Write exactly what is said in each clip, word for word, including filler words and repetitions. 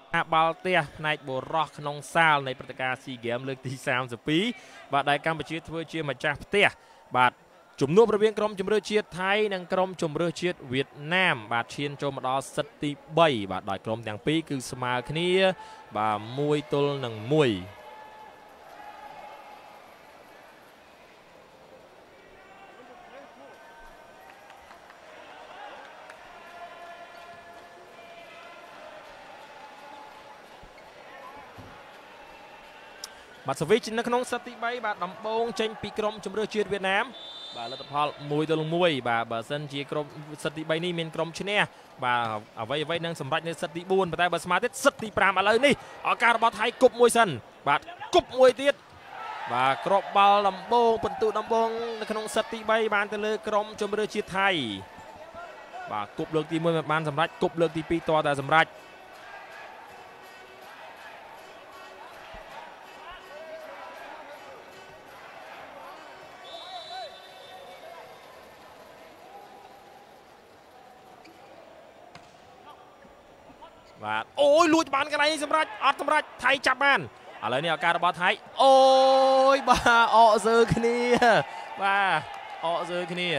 បាល់ទះផ្នែកបុរសក្នុងសាលនៃព្រឹត្តិការណ៍ស៊ីហ្គេមលើកទីសាមសិបពីរបាទដែលកម្ពុជាធ្វើជាម្ចាស់ផ្ទះបាទជំនួបរវាងក្រុមជម្រើសជាតិថៃនិងក្រុមជម្រើសជាតិវៀតណាមបាទឈានចូលមកដល់សិតទីបីបាទដោយក្រុមទាំងពីរគឺស្មើគ្នាបាទមួយទល់នឹងមួយបាទសវិជនៅក្នុងសិតទីបីបាទដំបូងចេញពីក្រុមជម្រើសជាតិវៀតណាមបាទលទ្ធផលមួយទល់នឹងមួយបាទបើសិនជាក្រុមសិតទីបីនេះមានក្រុមឈ្នះបាទអ្វីអ្វីនឹងសម្រេចនៅសិតទីបួនប៉ុន្តែបើស្មើទៀតសិតទីប្រាំឥឡូវនេះឱកាសរបស់ថៃគប់មួយសិនបាទគប់មួយទៀតបាទគ្រាប់បាល់ដំបូងពិន្ទុដំបូងនៅក្នុងសិតទីបីបានទៅលើក្រុមជម្រើសជាតិថៃបាទគប់លើកទីមួយមិនបានសម្រេចគប់លើកទីពីរតតែសម្រេចបាទអូយលួចបានកន្លែងនេះសម្រាប់អត់សម្រាប់ថៃចាប់បានឥឡូវនេះឱកាសរបស់ថៃអូយបាទអកសើគ្នាបាទអកសើគ្នា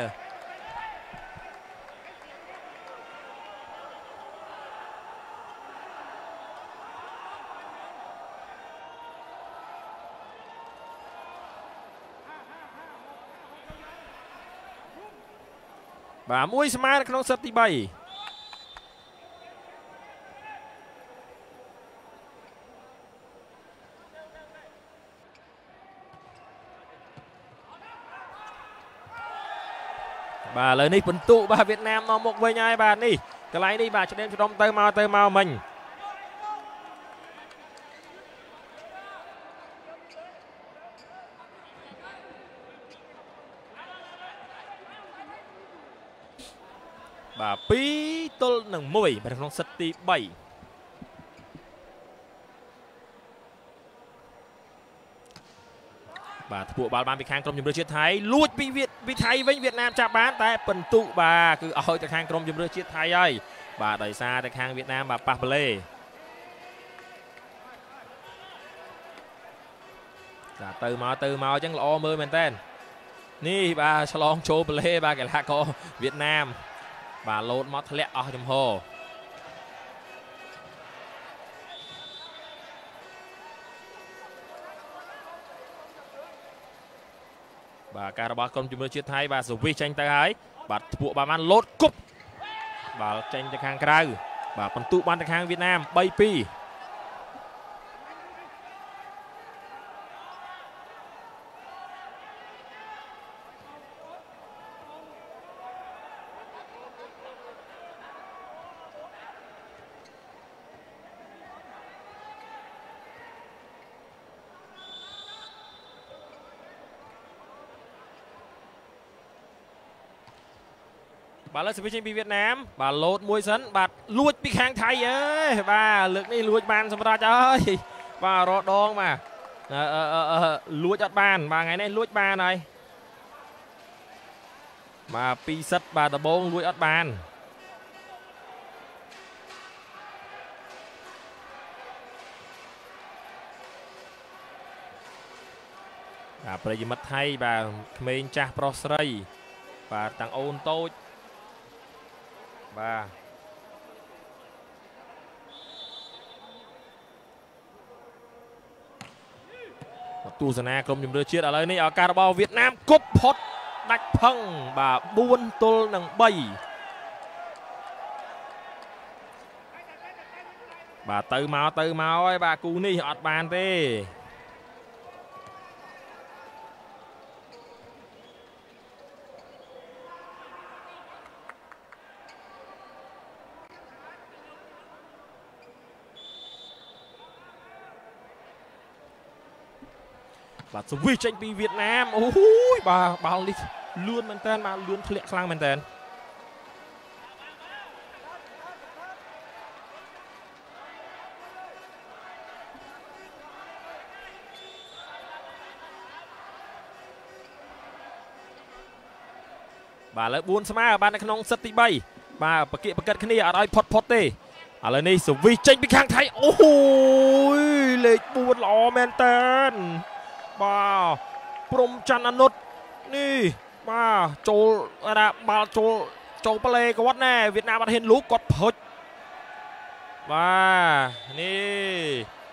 បាទមួយស្មើនៅក្នុងសិតទីបីបាទឥឡូវនេះបន្ទុកបាទវៀតណាមនាំមុខវិញហើយបាទនេះកន្លែងនេះបាទឆ្លៀមឆ្លំទៅមកទៅមកមិញបាទពីរទល់នឹងមួយបាទក្នុងសិតទីបីបាទធ្វើបាល់បានពីខាងក្រុមជម្រើសជាតិថៃលួចពីពីថៃវិញវៀតណាមចាប់បានតែបន្ទុកបាទគឺឲ្យទៅខាងក្រុមជម្រើសជាតិថៃហើយបាទដោយសារតែខាងវៀតណាមបាទប៉ះប្លេចាទៅមកទៅមកអញ្ចឹងល្អមើលមែនតើនេះបាទឆ្លងចូលប្លេបាទកីឡាករវៀតណាមបាទលោតមកធ្លាក់អស់ចំហបាទការរបស់ក្រុមជម្រើសជាតិថៃបាទសវិសចេញទៅហើយបាទធ្វើបាល់បានលោតគប់បាល់ចេញទៅខាងក្រៅបាទបន្ទុកបានទៅខាងវៀតណាមបីពីរបាទលើសវិជចេញពីវៀតណាមបាទលោតមួយសិនបាទលួចពីខាងថៃអើយបាទលើកនេះលួចបានសម្រាប់ហើយបាទរដងបាទលួចអត់បានបាទថ្ងៃនេះលួចបានហើយបាទពីរសិតបាទដំបងលួចអត់បានបាទប្រិយមិត្តថៃបាទក្មេងចាស់ប្រុសស្រីបាទតាំងអូនតូចបាទទស្សនាក្រុមជម្រើសជាតិឥឡូវនេះឱកាសរបស់វៀតណាមគប់ផុតដាច់ផឹងបាទបួនទល់នឹងបីបាទទៅមកទៅមកហើយបាទគូនេះអត់បានទេបាទសវិសចេញពីវៀតណាមអូយបាទបាល់នេះលឿនមែនតើបាទលឿនធ្លាក់ខ្លាំងមែនតើបាទលើបួនស្មើបាននៅក្នុងសិតទីបីបាទបកិបកិតគ្នាអត់ឲ្យផុតផុតទេឥឡូវនេះសវិចេញពីខាងថៃអូយលេខបួនល្អមែនតើបាទព្រំច័ន្ទអនុតនេះបាទចូលអាបាល់ចូលចូលប្លេគាត់ណែវៀតណាមអត់ហ៊ានលូកគាត់ផុចបាទនេះ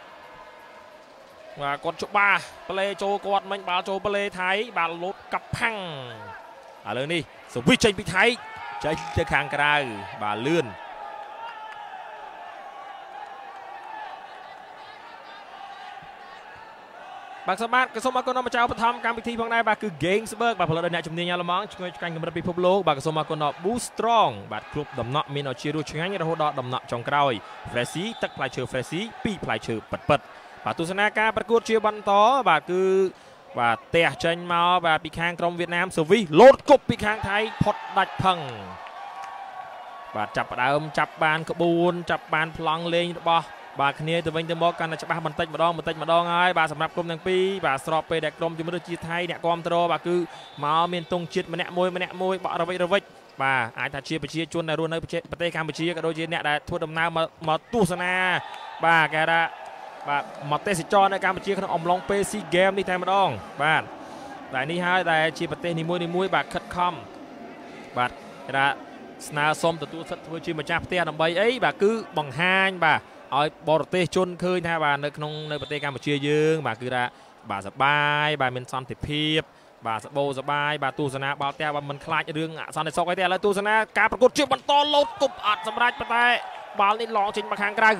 បាទគាត់ច្បាស់ប្លេចូលគាត់មិញបាល់ចូលប្លេថៃបាល់លោតកាប់ផាំងឥឡូវនេះសវិចេញពីថៃចេញទៅខាងក្រៅបាទលឿនបាទសម្បត្តិក៏សូមអរគុណដល់ម្ចាស់ឧបត្ថម្ភកម្មវិធីផងដែរបាទគឺ Gamesberg បាទផលិតដោយអ្នកជំនាញអាល្លឺម៉ង់ឆ្ងាយឆ្កាញ់កម្រិតពិភពលោកបាទក៏សូមអរគុណដល់ Boost Strong បាទគ្រប់ដំណក់មានឱជារសឆ្ងាញ់រហូតដល់ដំណក់ចុងក្រោយ Freshy ទឹកផ្លែឈើ Freshy ពីផ្លែឈើពិតពិតបាទទស្សនាការប្រកួតជាបន្តបាទគឺបាទទះចេញមកបាទពីខាងក្រុមវៀតណាមសវិសលោតគប់ពីខាងថៃផុតដាច់ផឹងបាទចាប់ផ្ដើមចាប់បានក្បួនចាប់បានប្លង់លេងរបស់បាទគ្នាទៅវិញទៅមកកាន់តែច្បាស់បន្តិចម្ដងបន្តិចម្ដងហើយបាទសម្រាប់ក្រុមទាំងពីរបាទស្របពេលដែលក្រុមជំរឿនជាតិថៃអ្នកគាំទ្របាទគឺមកមានទង់ជាតិម្នាក់មួយម្នាក់មួយបក់រវិចរវិចបាទអាចថាជាប្រជាជនដែលរស់នៅប្រទេសកម្ពុជាក៏ដូចជាអ្នកដែលធ្វើដំណើរមកមកទស្សនាបាទគេថាបាទមកទេសចរនៅកម្ពុជាក្នុងអំឡុងពេល SEA Games នេះតែម្ដងបាទតែនេះហើយដែលជាប្រទេសនីមួយៗបាទខិតខំបាទគេថាស្នើសុំទទួលសិទ្ធិធ្វើជាម្ចាស់ផ្ទះដើម្បីអីបាទគឺបង្ហាញបាទឲ្យបរទេសជនឃើញថាបាទនៅក្នុងនៅប្រទេសកម្ពុជាយើងបាទគឺថាបាទសបាយបាទមានសន្តិភាពបាទសបោសបាយបាទទស្សនាបាល់ទះបាទមិនខ្លាចរឿងអសន្តិសុខអីទេឥឡូវទស្សនាការប្រកួតជាបន្តលោតគប់អត់សម្រេចប៉ុន្តែបាល់នេះឡងចេញមកខាងក្រៅ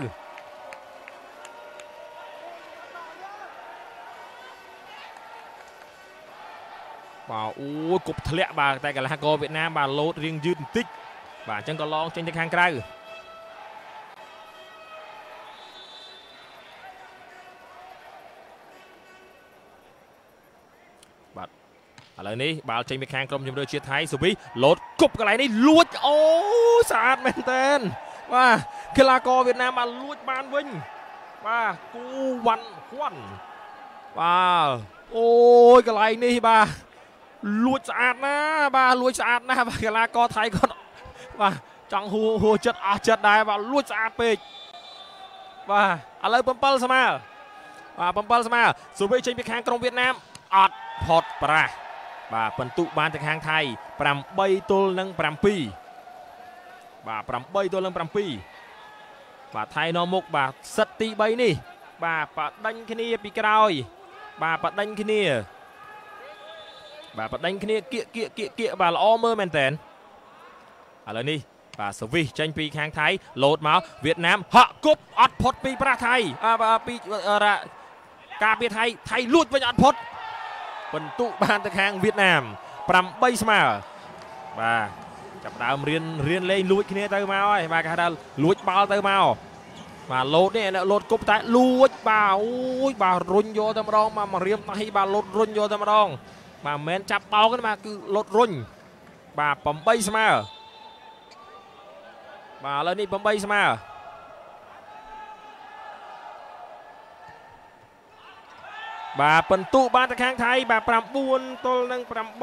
បាទអូយគប់ធ្លាក់បាទតែកីឡាករវៀតណាមបាទលោតរៀងយឺតបន្តិចបាទអញ្ចឹងក៏ឡងចេញទៅខាងក្រៅបាទឥឡូវនេះបាល់ចេញពីខាងក្រុមជម្រើសជាតិថៃសវិលោតគប់កន្លែងនេះលួចអូស្អាតមែនតើបាទកីឡាករវៀតណាមបានលួចបានវិញបាទគូវ៉ាន់ហួនបាទអូយកន្លែងនេះបាទលួចស្អាតណាស់បាទលួចស្អាតណាស់បាទកីឡាករថៃគាត់បាទចង់ហួហួចិត្តអស់ចិត្តដែរបាទលួចស្អាតពេកបាទឥឡូវ7ស្មើបាទ7ស្មើសវិចេញពីខាងក្រុមវៀតណាមអត់ផុតប្រាស់បាទពិន្ទុបានទៅខាងថៃ8ទល់នឹង7បាទ8ទល់នឹង7បាទថៃនាំមុខបាទសិតទី3នេះបាទបដិញគ្នាពីក្រោយបាទបដិញគ្នាបាទបដិញគ្នាគៀកគៀកគៀកគៀកបាទល្អមើលមែនតើឥឡូវនេះបាទសវិចេញពីខាងថៃលោតមកវៀតណាមហាក់គប់អត់ផុតពីប្រាស់ថៃបាទពីការពារថៃថៃលួចវិញអត់ផុតពិន្ទុបានទៅខាងវៀតណាម8ស្មើបាទចាប់ដើមរៀនរៀនលេងលួចគ្នាទៅមកហើយបាទគេថាលួចបាល់ទៅមកបាទលោតនេះលោតគប់តែលួចបាទអូយបាទរុញយកតែម្ដងមកមករៀមដៃបាទលោតរុញយកតែម្ដងបាទមិនមែនចាប់បោកទេបាទគឺលោតរុញបាទ8ស្មើបាទឥឡូវនេះ8ស្មើបាទពិន្ទុបានទៅខាងថៃបាទ9ទល់នឹង8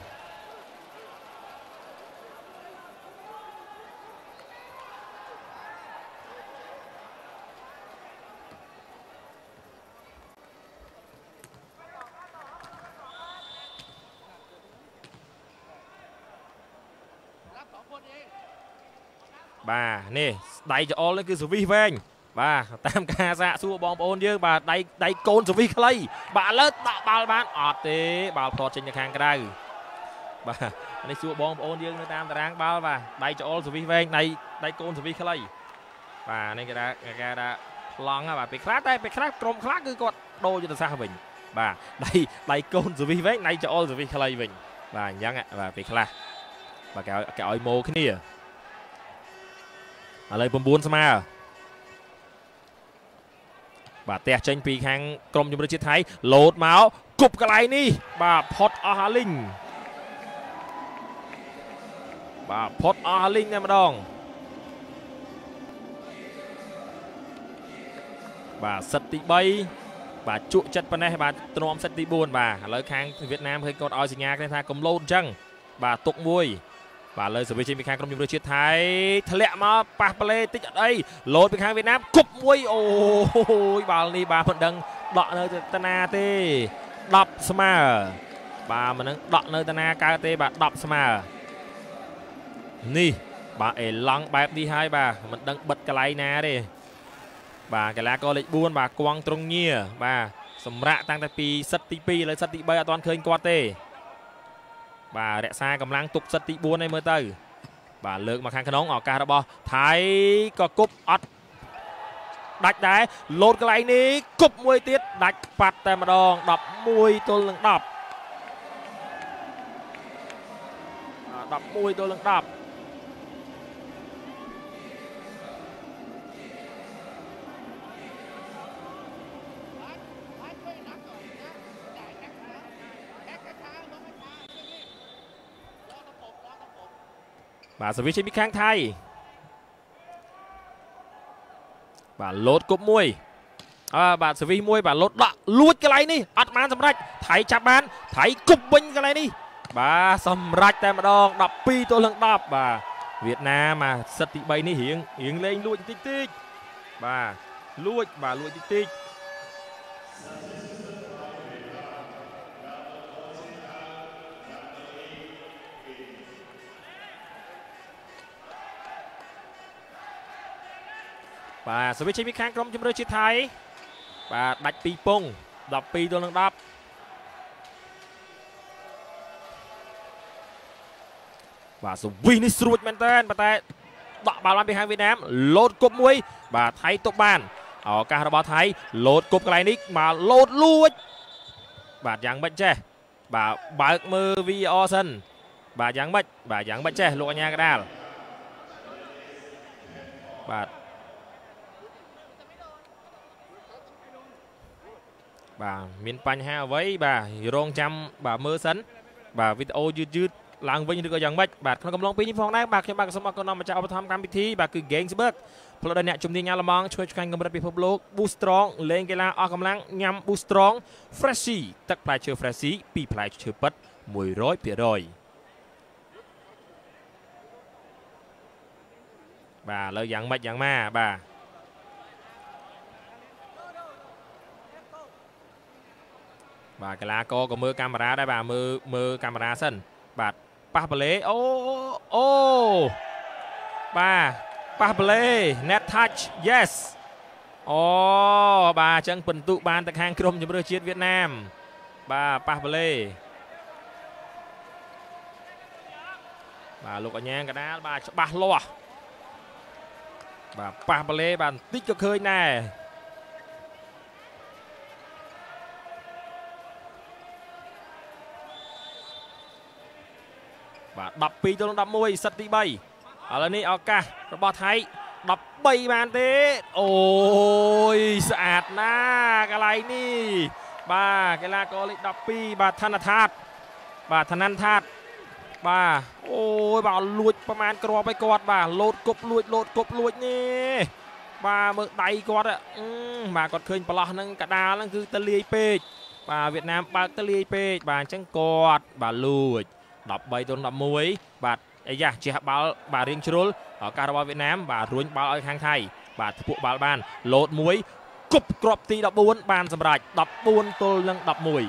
បាទនេះដៃច្អល់នេះគឺសវិសវែងបាទតាមការសាកសួរបងប្អូនយើងបាទដៃដៃកូនសវិសខ្លីបាទឥឡូវដាក់បាល់បានអត់ទេបាល់ផ្ទាត់ចេញទៅខាងក្រៅបាទនេះសួរបងប្អូនយើងនៅតាមតារាងបាល់បាទដៃច្អល់សវិសវែងដៃដៃកូនសវិសខ្លីបាទនេះគេថាគេថាប្លង់បាទពេលខ្លះតែពេលខ្លះក្រុមខ្លះគឺគាត់ដូរយុទ្ធសាស្ត្រវិញបាទដៃដៃកូនសវិសវែងដៃច្អល់សវិសខ្លីវិញបាទអញ្ចឹងបាទពេលខ្លះបាទគេឲ្យគេឲ្យម៉ូគ្នាឥឡូវ9ស្មើបាទទះចេញពីខាងក្រុមជម្រើសជាតិថៃលោតមកគប់កន្លែងនេះបាទផុតអស់អាលីងបាទផុតអស់អាលីងតែម្ដងបាទសិតទី3បាទជក់ចិត្តប៉ុណ្ណេះបាទទ្រាំសិតទី4បាទឥឡូវខាងវៀតណាមឃើញគាត់ឲ្យសញ្ញាគ្នាថាកុំលោតអញ្ចឹងបាទទុកមួយបាទលើសវិជពីខាងក្រុមជំរឿជាតិថៃធ្លាក់មកប៉ះប្លេតិចអត់អីលោតពីខាងវៀតណាមគប់មួយអូយបាល់នេះបាទមិនដឹងដកនៅតាណាទេដប់ស្មើបាទមិននឹងដកនៅតាណាកើតទេបាទដប់ស្មើនេះបាទអេឡង់បែបនេះហើយបាទមិនដឹងបិទកន្លែងណាទេបាទកីឡាករលេខបួនបាទគង់ត្រង់ញៀបាទសម្រាប់តាំងតែពីសិតទីពីរឥឡូវសិតទីបីអត់ទាន់ឃើញគាត់ទេបាទរក្សាកម្លាំងទុកសិតទីបួនឯមើលទៅបាទលើកមកខាងក្នុងឱកាសរបស់ថៃក៏គប់អត់ដាច់ដែរលោតកន្លែងនេះគប់មួយទៀតដាច់ប៉ាត់តែម្ដងដប់មួយទល់នឹងដប់ដប់មួយទល់នឹងដប់បាទសវិជពីខាងថៃបាទលោតគប់មួយអើបាទសវិមួយបាទលោតដកលួចកន្លែងនេះអត់បានសម្រេចថៃចាប់បានថៃគប់វិញកន្លែងនេះបាទសម្រេចតែម្ដងដប់ពីរទល់នឹងដប់បាទវៀតណាមមកសិតទីបីនេះរៀងរៀងលេងលួចតិចតិចបាទលួចបាទលួចតិចតិចបាទសវិជពីខាងក្រុមជំរឿជាតិថៃបាទដាច់ពីពងដប់ពីរទល់នឹងដប់បាទសវិនេះស្រួចមែនតើប៉ុន្តែដកបាល់បានពីខាងវៀតណាមលោតគប់មួយបាទថៃទប់បានឱកាសរបស់ថៃលោតគប់កន្លែងនេះមកលោតលួចបាទយ៉ាងម៉េចចេះបាទបើកមើល វី អារ សិនបាទយ៉ាងម៉េចបាទយ៉ាងម៉េចចេះលោកអញ្ញាកដាលបាទបាទមានបញ្ហាអ្វីបាទរងចាំបាទមើលសិនបាទវីដេអូយឺតយឺតឡើងវិញឬក៏យ៉ាងម៉េចបាទក្នុងកំឡុងពេលនេះផងដែរបាទខ្ញុំបាទសូមអរគុណដល់ម្ចាស់ឧបត្ថម្ភកម្មវិធីបាទគឺ Gamesberg ផ្លូវដល់អ្នកជំនាញញ៉ាំល្មងជួយឆ្កាញ់កម្រិតពិភពលោក Boost Strong លេងកីឡាអស់កម្លាំងញ៉ាំ Boost Strong Freshy ទឹកផ្លែឈើ Freshy ពីផ្លែឈើពិត មួយរយភាគរយ បាទលើយ៉ាងម៉េចយ៉ាងម៉ាបាទបាទកីឡាករក៏មើលកាមេរ៉ាដែរបាទមើលមើលកាមេរ៉ាសិនបាទប៉ះប្លេអូអូបាទប៉ះប្លេ net touch yes អូបាទអញ្ចឹងពិន្ទុបានទៅខាងក្រុមជម្រើសជាតិវៀតណាមបាទប៉ះប្លេបាទលោកអញ្ញាកដាលបាទច្បាស់លាស់បាទប៉ះប្លេបាទបន្តិចក៏ឃើញដែរបាទដប់ពីរទល់នឹងដប់មួយសិតទីបីឥឡូវនេះឱកាសរបស់ថៃដប់បីបានទេអូយស្អាតណាស់កន្លែងនេះបាទកីឡាករលេខដប់ពីរបាទធនថាតបាទធននថាតបាទអូយបាទលួចប្រមាណគ្រាប់ឲ្យគាត់បាទលោតគប់លួចលោតគប់លួចនេះបាទមើលដៃគាត់បាទគាត់ឃើញប្រឡោះហ្នឹងកដាលហ្នឹងគឺទៅលាយពេកបាទវៀតណាមបើកទៅលាយពេកបាទអញ្ចឹងគាត់បាទលួចដប់បីទល់នឹងដប់មួយបាទអាយ៉ាជះបាល់បាទរៀងជ្រុលឱកាសរបស់វៀតណាមបាទរួញបាល់ឲ្យខាងថៃបាទធ្ពក់បាល់បានលោតមួយគប់គ្រាប់ទីដប់បួនបានសម្រេចដប់បួនទល់នឹងដប់មួយ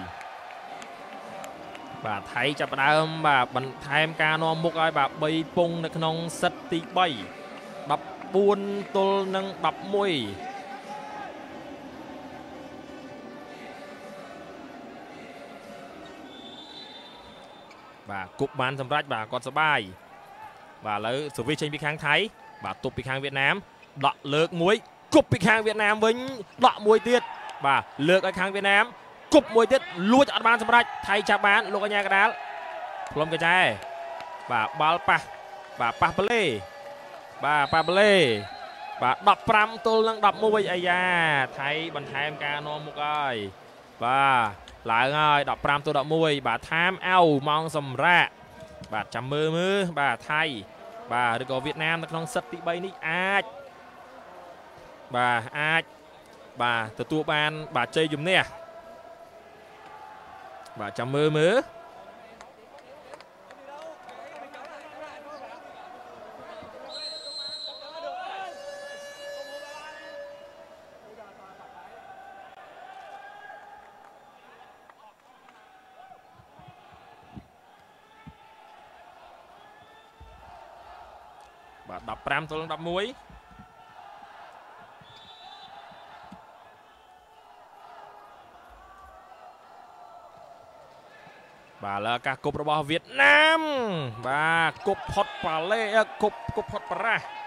បាទថៃចាប់ផ្ដើមបាទបន្ថែមការនាំមុខឲ្យបាទបីពងនៅក្នុងសិតទីបីដប់បួនទល់នឹងដប់មួយបាទគប់បានសម្រេចបាទគាត់សប្បាយបាទឥឡូវសវិសចេញពីខាងថៃបាទទប់ពីខាងវៀតណាមដកលើកមួយគប់ពីខាងវៀតណាមវិញដកមួយទៀតបាទលើកឲ្យខាងវៀតណាមគប់មួយទៀតលួចអត់បានសម្រេចថៃចាប់បានលោកអញ្ញាកដាលផ្លុំកញ្ចែបាទបាល់ប៉ះបាទប៉ះប្លេបាទប៉ះប្លេបាទដប់ប្រាំទល់នឹងដប់មួយអាយ៉ាថៃបន្ថែមការនាំមុខហើយបាទឡើងហើយដប់ប្រាំទល់ដប់មួយបាទថាមអៅម៉ោងសម្រាប់បាទចាំមើលមើលបាទថៃបាទឬក៏វៀតណាមនៅក្នុងសិតទីបីនេះអាចបាទអាចបាទទទួលបានបាទជ័យជំនះបាទចាំមើលមើលបាទដប់ប្រាំទល់នឹងដប់មួយបាទលើការគប់របស់វៀតណាមបាទគប់ផុតប៉ាឡេគប់គប់ផុតបារ៉ាស់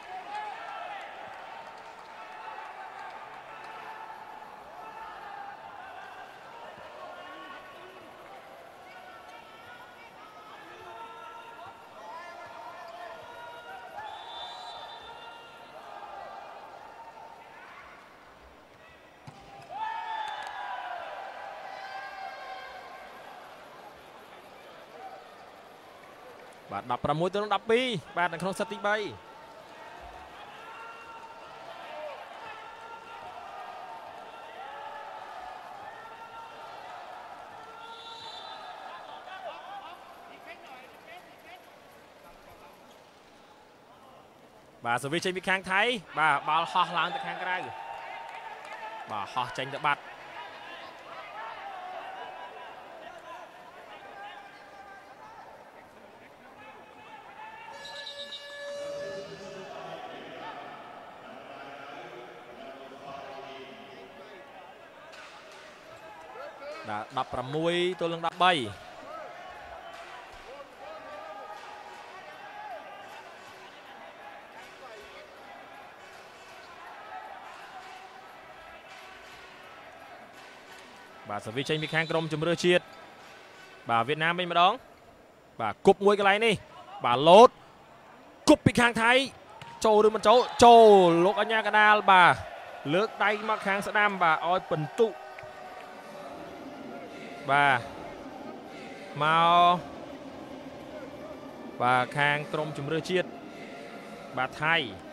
បាទដប់ប្រាំមួយទៅនឹងដប់ពីរបាទនៅក្នុងសិតទី3បាទសវិចេញពីខាងថៃបាទបាល់ហោះឡើងទៅខាងក្រៅបាទហោះចេញទៅបាត់បាទដប់ប្រាំមួយទល់នឹងដប់បីបាទសវិចេញពីខាងក្រុមជម្រើសជាតិបាទវៀតណាមវិញម្ដងបាទគប់មួយកន្លែងនេះបាទលោតគប់ពីខាងថៃចូលឬមិនចូលចូលលោកអញ្ញាកដាលបាទលើកដៃមកខាងស្ដាំបាទឲ្យបន្ទុកបាទមកបាទខាងក្រុមជម្រើសជាតិបាទថៃ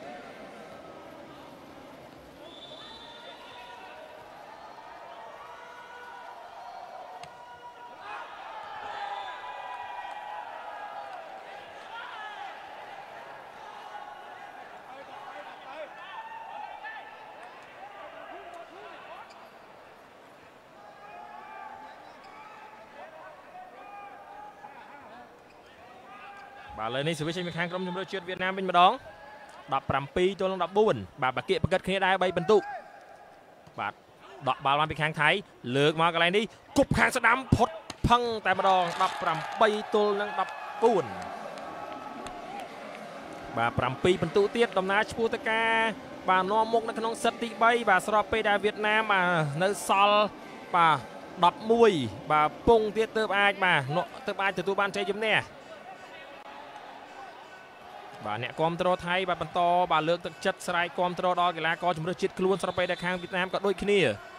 បាទលើនេះសវិចេញពីខាងក្រុមជម្រើសជាតិវៀតណាមវិញម្ដងដប់ប្រាំពីរទល់នឹងដប់បួនបាទបាគៀបកិតគ្នាដែរបីបន្ទុកបាទដកបាល់មកពីខាងថៃលើកមកកន្លែងនេះគប់ខាងស្ដាំផុតផឹងតែម្ដងដប់ប្រាំបីទល់នឹងដប់បួនបាទប្រាំពីរបន្ទុកទៀតដំណើរឆ្ពោះទៅការបាទនាំមុខនៅក្នុងសិតទីបីបាទស្របពេលដែលវៀតណាមបាទនៅសល់បាទដប់មួយបាទពងទៀតទើបអាចបាទទើបអាចទទួលបានជ័យជំនះបាទអ្នកគាំទ្រថៃបាទបន្តបាទលើកទឹកចិត្តស្រែកគាំទ្រដល់កីឡាករជម្រើសជាតិខ្លួនស្របពេលដែលខាងវៀតណាមក៏ដូចគ្នា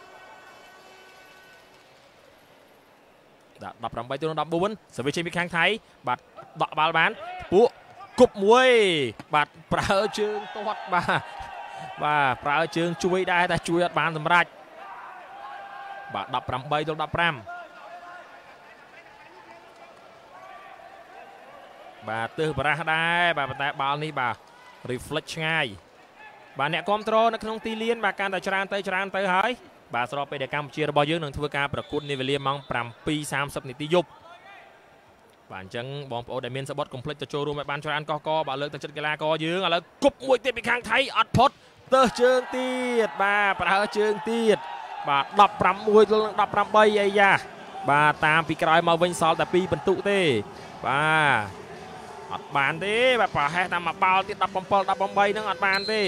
បាទដប់ប្រាំបីទៅនឹងដប់បួនសវិចេញពីខាងថៃបាទដកបាល់បានពួកគប់មួយបាទប្រើជើងទាត់បាទបាទប្រើជើងជួយដែរតែជួយអត់បានសម្រេចបាទដប់ប្រាំបីទៅដប់ប្រាំបាទទើសបារ៉ាស់ដែរបាទប៉ុន្តែបាល់នេះបាទ reflect ឆ្ងាយបាទអ្នកគាំទ្រនៅក្នុងទីលានបាទកាន់តែច្រើនទៅច្រើនទៅហើយបាទស្របពេលដែលកម្ពុជារបស់យើងនឹងធ្វើការប្រកួតនាវេលាម៉ោងប្រាំពីរសាមសិបនាទីយប់បាទអញ្ចឹងបងប្អូនដែលមានសបុតកុំភ្លេចទៅចូលរួមឲ្យបានច្រើនកកកបាទលើកទឹកចិត្តកីឡាករយើងឥឡូវគប់មួយទៀតពីខាងថៃអត់ផុតទើសជើងទៀតបាទប្រើជើងទៀតបាទដប់ប្រាំមួយទល់នឹងដប់ប្រាំបីអីយ៉ាបាទតាមពីក្រោយមកវិញសល់តែពីរបន្ទុកទេបាទអត់បានទេបាទប្រហែលតាមមួយបាល់ទៀតដប់ប្រាំដប់ប្រាំបីហ្នឹងអត់បានទេ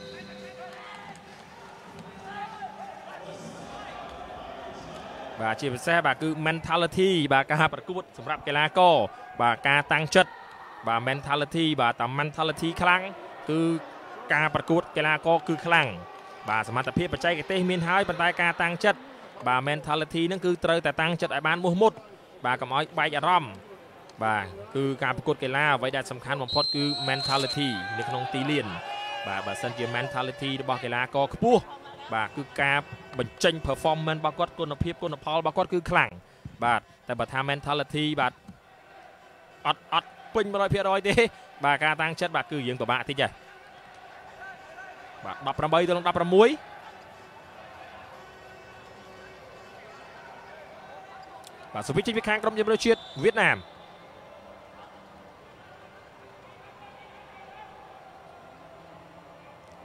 បាទជាពិសេសបាទគឺ mentality បាទការប្រកួតសម្រាប់កីឡាករបាទការតាំងចិត្តបាទ mentality បាទតាម mentality ខ្លាំងគឺការប្រកួតកីឡាករគឺខ្លាំងបាទសមត្ថភាពបច្ចេកទេសមានហើយប៉ុន្តែការតាំងចិត្តបាទ mentality ហ្នឹងគឺត្រូវតែតាំងចិត្តឲ្យបានមោះមុតបាទកុំឲ្យបែកអារម្មណ៍បាទគឺការប្រកួតកីឡាអ្វីដែលសំខាន់បំផុតគឺ mentality នៅក្នុងទីលានបាទបើសិនជា mentality របស់កីឡាករខ្ពស់បាទគឺការបញ្ចេញ performance របស់គាត់គុណភាពគុណផលរបស់គាត់គឺខ្លាំងបាទតែបើថា mentality បាទអត់អត់ពេញ một trăm phần trăm ទេបាទការតាំងចិត្តបាទគឺយើងពិបាកតិចដែរបាទដប់ប្រាំបីទៅនឹងដប់ប្រាំមួយបាទសុវិចេញពីខាងក្រុមជម្រើសជាតិវៀតណាម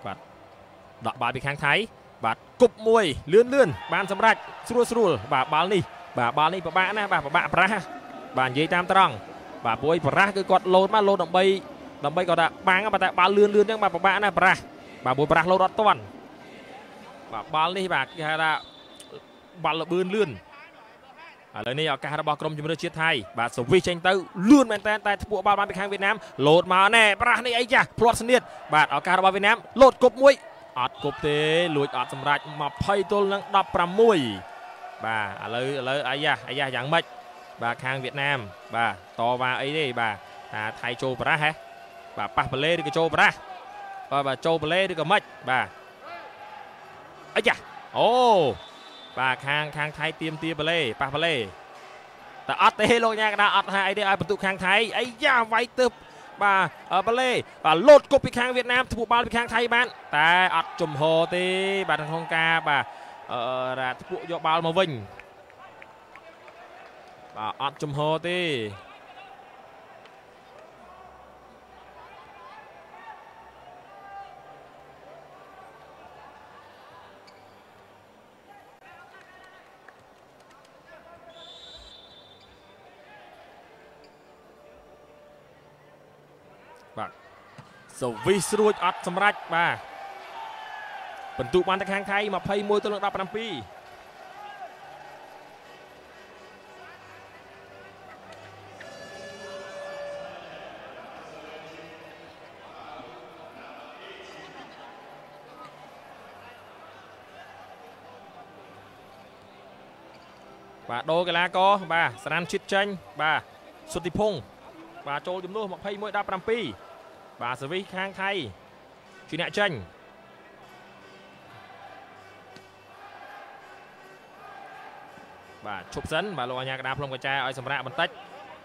បាទដកបាល់ពីខាងថៃបាទគប់មួយលឿនលឿនបានសម្រេចស្រួលស្រួលបាទបាល់នេះបាទបាល់នេះពិបាកណាស់បាទពិបាកប្រាស់បាទនិយាយតាមត្រង់បាទពួយប្រាស់គឺគាត់លោតមកលោតដើម្បីដើម្បីគាត់ថាបាំងតែបាល់លឿនលឿនអញ្ចឹងបាទពិបាកណាស់ប្រាស់បាទពួយប្រាស់លោតអត់ទាន់បាទបាល់នេះបាទគេហៅថាបាល់លបឿនលឿនឥឡូវនេះឱកាសរបស់ក្រុមជម្រើសជាតិថៃបាទសវិសចេញទៅលឿនមែនតើតែធ្ពក់បាល់បានពីខាងវៀតណាមលោតមកណែប្រាស់នេះអីចាស់ភ្លាត់ស្នៀតបាទឱកាសរបស់វៀតណាមលោតគប់មួយអត់គប់ទេលួចអត់សម្រេច20ទល់នឹង16បាទឥឡូវឥឡូវអាយ៉ាអាយ៉ាយ៉ាងម៉េចបាទខាងវៀតណាមបាទតវ៉ាអីទេបាទថាថៃចូលប្រាស់ហ៎បាទប៉ះប្លេឬក៏ចូលប្រាស់បាទបាទចូលប្លេឬក៏ម៉េចបាទអាយ៉ាអូបាទខាងខាងថៃទៀមទាប្លេប៉ះប្លេតែអត់ទេលោកញ៉ាកដាអត់ថាអីទេឲ្យបន្ទុកខាងថៃអាយ៉ាវាយទៅបាទប្លេបាទលោតគប់ពីខាងវៀតណាមធ្ពក់បាល់ពីខាងថៃបានតែអត់ចំហទេបាទក្នុងការបាទអឺរ៉ាធ្ពក់យកបាល់មកវិញបាទអត់ចំហទេបាទសវិសរួចអត់សម្រេចបាទបន្ទុកបានទៅខាងថៃ21ទល់នឹង17បាទដូរកីឡាករបាទសរានឈិតចេញបាទសុទ្ធិភងศ์បាទចូលជំនួស21 17បាទសវិសខាងថៃជាអ្នកចេញបាទឈប់សិនបាទលោកអាញាកដាផ្លុំកញ្ចែឲ្យសម្រាប់បន្តិច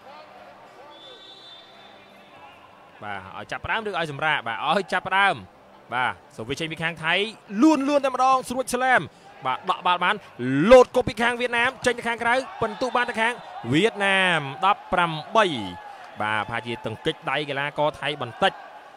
បាទឲ្យចាប់ផ្ដើមឬឲ្យសម្រាប់បាទឲ្យចាប់ផ្ដើមបាទសវិសចេញពីខាងថៃលឿនលឿនតែម្ដងស្រួចស្លែមបាទដកបាល់បានលោតគប់ពីខាងវៀតណាមចេញទៅខាងក្រៅបន្ទុកបានទៅខាងវៀតណាម18បាទប្រហែលជាតង្កិចដៃកីឡាករថៃបន្តិច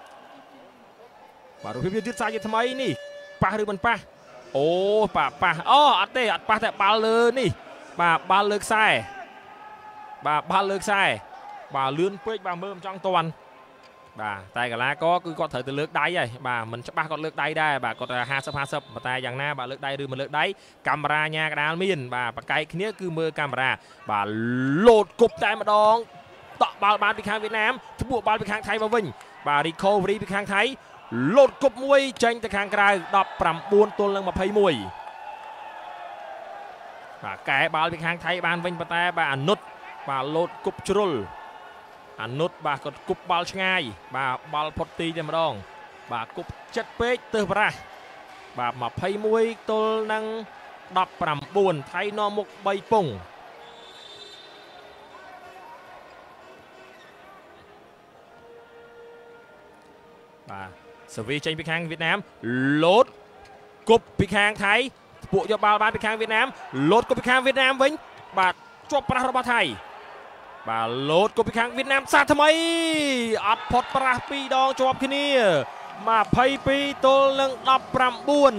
បាទរូបភាពយឺតសាជាថ្មីនេះប៉ះឬមិនប៉ះអូប៉ះប៉ះអូអត់ទេអត់ប៉ះតែបាល់លើនេះបាទបាល់លើខ្សែបាទបាល់លើខ្សែបាទលឿនពេកបាទមើលមិនចង់តាន់បាទតែកីឡាករគឺគាត់ត្រូវទៅលើកដៃហើយបាទមិនច្បាស់គាត់លើកដៃដែរបាទគាត់ថា50 50ប៉ុន្តែយ៉ាងណាបាទលើកដៃឬមិនលើកដៃកាមេរ៉ាញ៉ាកដាលមានបាទបកែកគ្នាគឺមើលកាមេរ៉ាបាទលោតគប់តែម្ដងតក់បាល់បានពីខាងវៀតណាមធ្ពក់បាល់ពីខាងថៃមកវិញបាទ recovery ពីខាងថៃលោតគប់មួយចេញទៅខាងក្រៅ19ទល់នឹង21បាទកែបាល់ពីខាងថៃបានវិញប៉ុន្តែបាទអនុតបាទលោតគប់ជ្រុលអនុតបាទគាត់គប់បាល់ឆ្ងាយបាទបាល់ផុតទីតែម្ដងបាទគប់ចិត្តពេកទៅប្រាស់បាទ21ទល់នឹង19ថៃនាំមុខ3ពងបាទសវីចេញពីខាងវៀតណាមលោតគប់ពីខាងថៃពួកយកបាល់បានពីខាងវៀតណាមលោតគប់ពីខាងវៀតណាមវិញបាទជាប់ប្រាស់របស់ថៃបាទលោតគប់ពីខាងវៀតណាមសាថ្មីអត់ផុតប្រាស់ពីរដងជាប់គ្នា22ទល់នឹង19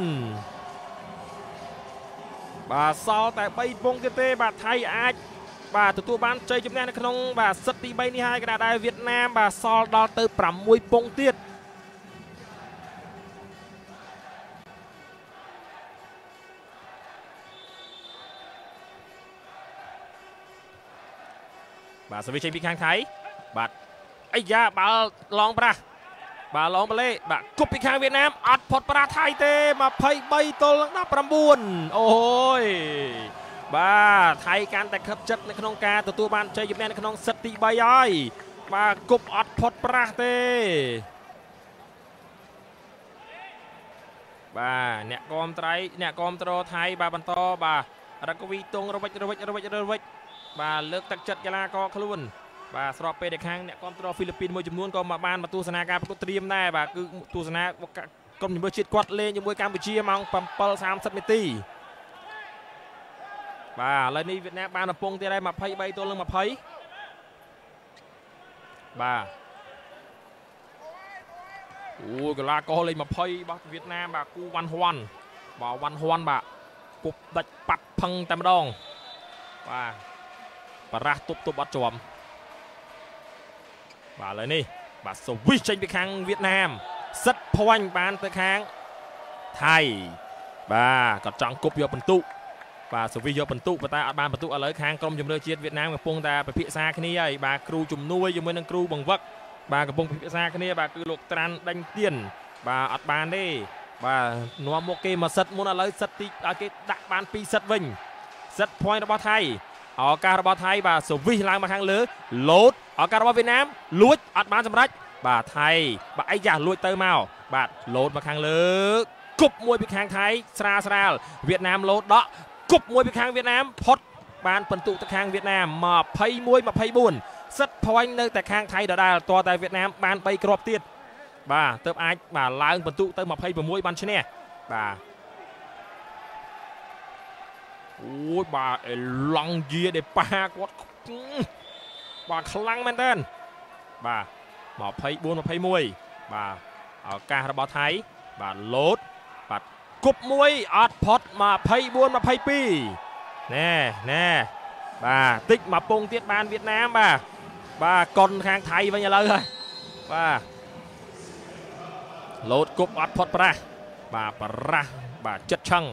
បាទសល់តែ3ពងទៀតទេបាទថៃអាចបាទទទួលបានជ័យជំនះនៅក្នុងបាទសិតទី3នេះហើយក៏ដែលវៀតណាមបាទសល់ដល់ទៅ6ពងទៀតបាទសវិសចេញពីខាងថៃបាទអាយ៉ាបាល់ឡងប្រាស់បាទឡងប្លេបាទគប់ពីខាងវៀតណាមអត់ផុតប្រាស់ថៃទេ23ទល់នឹង19អូយបាទថៃកាន់តែខិតចិត្តនៅក្នុងការទទួលបានជ័យជំនះនៅក្នុងសិតទី3ហើយបាទគប់អត់ផុតប្រាស់ទេបាទអ្នកគាំត្រៃអ្នកគាំទ្រថៃបាទបន្តបាទរកវីតុងរវិចរវិចរវិចរវិចបាទលើកទឹកចិត្តកីឡាករខ្លួនបាទស្របពេលដែលខាងអ្នកគាំទ្រហ្វីលីពីនមួយចំនួនក៏មកបានមកទស្សនាការប្រកួតត្រៀមដែរបាទគឺទស្សនាក្រុមជម្រើសជាតិគាត់លេងជាមួយកម្ពុជាម៉ោង 7:30 នាទីបាទឥឡូវនេះវៀតណាមបានកំពុងទៀតហើយ23ទល់នឹង20បាទអូកីឡាករលេខยี่สิบរបស់វៀតណាមបាទគូវ៉ាន់ហួនបាទវ៉ាន់ហួនបាទគប់ដាច់ប៉ាត់ផឹងតែម្ដងបាទបារ៉ាស់ទប់ទប់អត់ជាប់បាទឥឡូវនេះបាទស្វីសចេញពីខាងវៀតណាមសិតភ័ញបានទៅខាងថៃបាទគាត់ចង់គប់យកបន្ទុកបាទស្វីសយកបន្ទុកប៉ុន្តែអត់បានបន្ទុកឥឡូវខាងក្រុមជម្រើសជាតិវៀតណាមកំពុងតែពិភាក្សាគ្នាហើយបាទគ្រូជំនួយជាមួយនឹងគ្រូបង្វឹកបាទកំពុងពិភាក្សាគ្នាបាទគឺលោកត្រាន់ដេញទៀនបាទអត់បានទេបាទនាំមកគេមកសិតមុនឥឡូវសិតទីឲ្យគេដាក់បានពីរសិតវិញសិត point របស់ថៃឱកាសរបស់ថៃបាទស្វីសឡើងមកខាងលើលោតឱកាសរបស់វៀតណាមលួចអត់បានសម្រេចបាទថៃបាទអីយ៉ាលួចទៅមកបាទលោតមកខាងលើគប់មួយពីខាងថៃស្រាលស្រាលវៀតណាមលោតដកគប់មួយពីខាងវៀតណាមផុតបានបន្ទុកទៅខាងវៀតណាមยี่สิบเอ็ด ยี่สิบสี่សិត point នៅតែខាងថៃដដែលតតែវៀតណាមបានបីគ្រាប់ទៀតបាទទើបអាចបាទឡើងបន្ទុកទៅยี่สิบหกបានឈ្នះបាទអូយបាទអេឡង់យាដែលប៉ាគាត់បាទខ្លាំងមែនតើបាទยี่สิบสี่ ยี่สิบเอ็ดបាទឱកាសរបស់ថៃបាទលោតបាទគប់មួយអត់ផុតยี่สิบสี่ ยี่สิบสองណែណែបាទតិចមកពងទៀតបានវៀតណាមបាទបាទកុនខាងថៃវិញឥឡូវហើយបាទលោតគប់អត់ផុតប្រាស់បាទប្រាស់បាទចិត្តឆឹង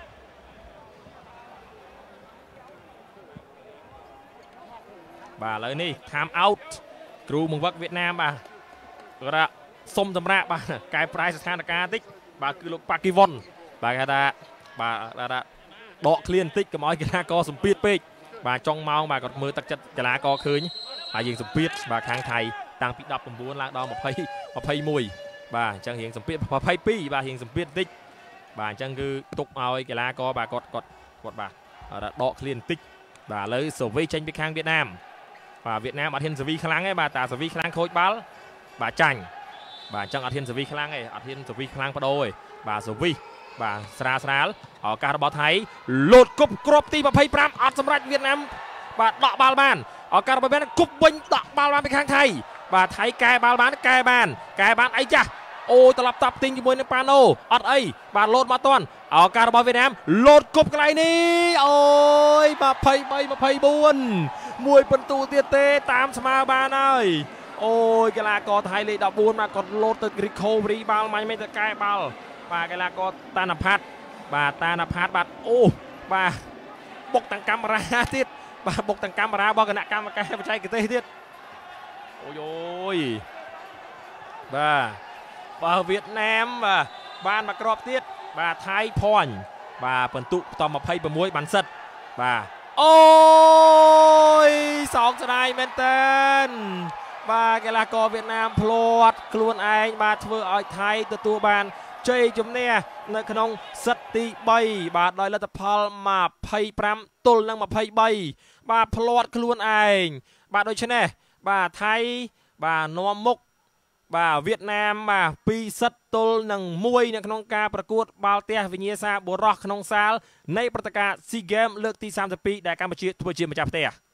បាទឥឡូវនេះ time out គ្រូបង្វឹកវៀតណាមបាទគាត់សុំសម្រាប់បាទកែប្រែស្ថានភាពតិចបាទគឺលោកប៉ាគីវ៉ុនបាទគេថាបាទថាដកឃ្លានបន្តិចកុំឲ្យកីឡាករសម្ពាធពេកបាទចុងម៉ោងបាទគាត់មើលទឹកចិត្តកីឡាករឃើញហើយយើងសម្ពាធបាទខាងថៃតាំងពីដប់ប្រាំបួនឡើងដល់ยี่สิบ ยี่สิบเอ็ดបាទអញ្ចឹងរៀងសម្ពាធยี่สิบสองបាទរៀងសម្ពាធបន្តិចបាទអញ្ចឹងគឺទុកឲ្យកីឡាករបាទគាត់គាត់គាត់បាទដកឃ្លានបន្តិចបាទឥឡូវសវីចេញពីខាងវៀតណាមបាទវៀតណាមអត់ហ៊ានសវីខ្លាំងទេបាទតាសវីខ្លាំងខូចបាល់បាទចាញ់បាទអញ្ចឹងអត់ហ៊ានសវីខ្លាំងទេអត់ហ៊ានសវីខ្លាំងបដូរទេបាទសវីបាទស្រាលស្រាលឱកាសរបស់ថៃលោតគប់គ្រាប់ទីยี่สิบห้าអត់សម្រេចវៀតណាមបាទដកបាល់បានឱកាសរបស់វៀតណាមគប់វិញដកបាល់បានពីខាងថៃបាទថៃកែបាល់បានកែបានកែបានអីចាស់អូត្រឡប់តាប់ទិញជាមួយនឹងប៉ាណូអត់អីបាទលោតមកតាន់ឱកាសរបស់វៀតណាមលោតគប់កន្លែងនេះអូយยี่สิบสาม ยี่สิบสี่មួយពិន្ទុទៀតទេតាមស្មើបានហើយអូយកីឡាករថៃលេខ14មកគាត់លោតទៅ recovery បាល់មិនមែនទៅកែបាល់បាទកីឡាករតាណផាត់បាទតាណផាត់បាទអូបាទបុកទាំងកាមេរ៉ាទៀតបាទបុកទាំងកាមេរ៉ារបស់គណៈកម្មការបច្ចេកទេសទៀតអូយអូយបាទបើវៀតណាមបាទបានមកគ្រាប់ទៀតបាទថៃភ័ញបាទពិន្ទុតยี่สิบหกបានសិតបាទអូយសោកស្ដាយមែនតើបាទកីឡាករវៀតណាមភ្លាត់ខ្លួនឯងបាទធ្វើឲ្យថៃទទួលបានជ័យជំនះនៅក្នុងសិតទី3បាទដោយលទ្ធផលยี่สิบห้าទល់នឹងยี่สิบสามបាទភ្លាត់ខ្លួនឯងបាទដូច្នេះបាទថៃបាទនាំមុខបាទវៀតណាមបាទពីរសិតទល់នឹងមួយនៅក្នុងការប្រកួតបាល់ទះវិញ្ញាសាបុរសក្នុងសាលនៃព្រឹត្តិការណ៍ SEA Games លើកទីសាមសិបពីរដែលកម្ពុជាធ្វើជាម្ចាស់ផ្ទះ